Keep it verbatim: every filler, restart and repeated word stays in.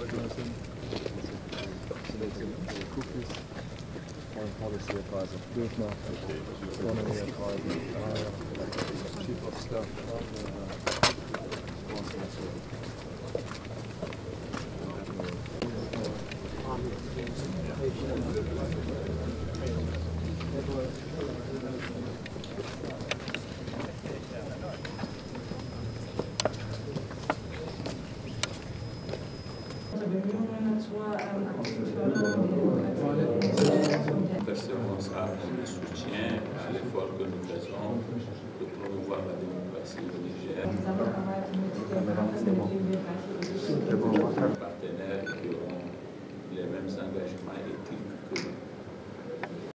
Foreign policy advisor, Guzman, economy advisor, uh, chief of staff, de soutien à l'effort que nous faisons de promouvoir la démocratie au Niger.